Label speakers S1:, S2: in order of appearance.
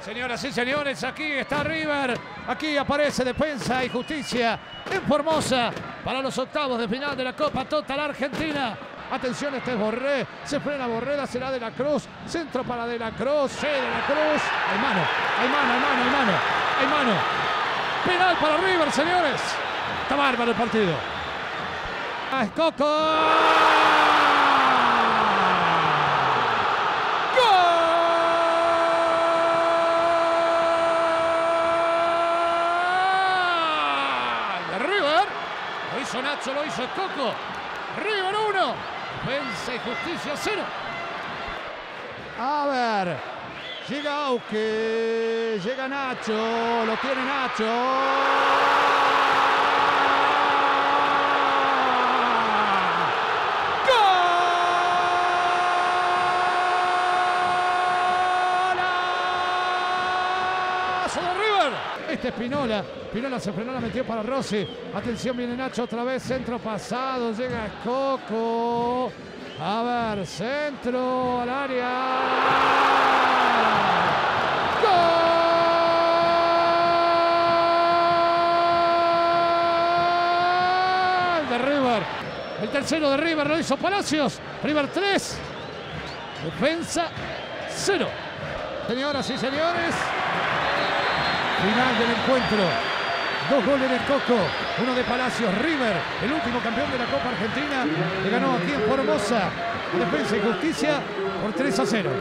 S1: Señoras y señores, aquí está River, aquí aparece Defensa y Justicia en Formosa para los octavos de final de la Copa Total Argentina. Atención, este es Borré, se frena Borré, será De la Cruz, centro para De la Cruz, De la Cruz, hay mano, hay mano, hay mano, hay mano, hay mano. Penal para River, señores. Está bárbaro el partido. ¡Es Coco! River, lo hizo Nacho, lo hizo Coco. River 1, Defensa y Justicia 0. A ver, llega Auque, llega Nacho, lo tiene Nacho. De River. Este es Pinola. Pinola se frenó, la metió para Rossi. Atención, viene Nacho otra vez. Centro pasado. Llega Coco. A ver, centro al área. ¡Gol! De River. El tercero de River lo hizo Palacios. River 3. Defensa 0. Señoras y señores. Final del encuentro. 2 goles de Coco, 1 de Palacios. River, el último campeón de la Copa Argentina, le ganó aquí en Formosa a Defensa y Justicia por 3-0.